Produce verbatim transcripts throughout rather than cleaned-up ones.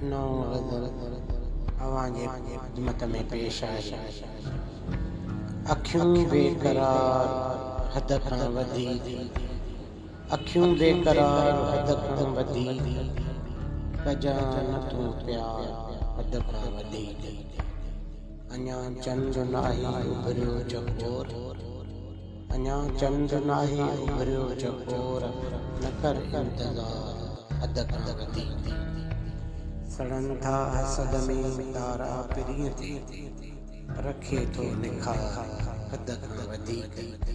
नौ गज़ल अवांजे खिदमत में पेश आहे। अखियूं बेकरार हद खां वधीक, अखियूं बेकरार हद खां वधीक, कजां न तूं प्यार हद खां वधीक। अञा चंद नाहे उभरियो चकोर, अञा चंद नाहे उभरियो चकोर, न कर इंतज़ार हद खां वधीक। सड़न था हसद में तारा पिरीअ ते, रखे थो निखार हद खां वधीक।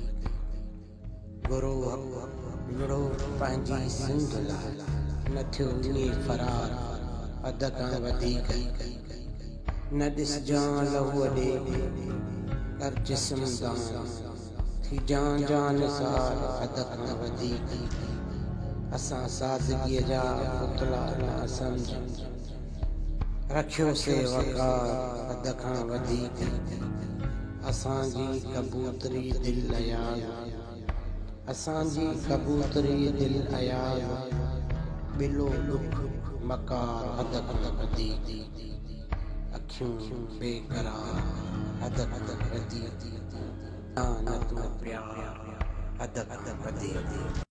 गुरो विड़ो पंहिंजी सिंध लाइ, न थियो इहे फरार हद खां वधीक। न ॾिसजां लहूअ ॾे कर जिस्म दान, थी जान जान निसार हद खां वधीक। असां सादगीअ जा पुतला न सम्झ, रखियोसीं वक़ार हद खां वधीक। असांजी कबूतरी दिल अयाज़, असांजी कबूतरी दिल अयाज़, बिलो ॾुख मकार हद खां वधीक। अखियूं बेकरार हद खां वधीक, न तूं प्यार हद खां वधीक।